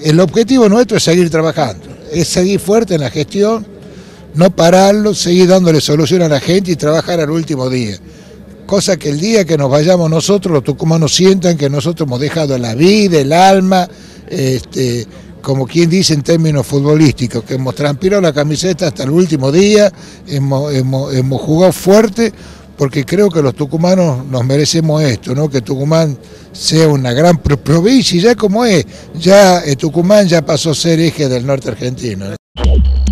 el objetivo nuestro es seguir trabajando, es seguir fuerte en la gestión, no pararlo, seguir dándole solución a la gente y trabajar al último día. Cosa que el día que nos vayamos nosotros, los tucumanos sientan que nosotros hemos dejado la vida, el alma, como quien dice en términos futbolísticos, que hemos transpirado la camiseta hasta el último día, hemos jugado fuerte, porque creo que los tucumanos nos merecemos esto, ¿no? Que Tucumán sea una gran provincia, y ya como es, ya Tucumán ya pasó a ser eje del norte argentino, ¿no?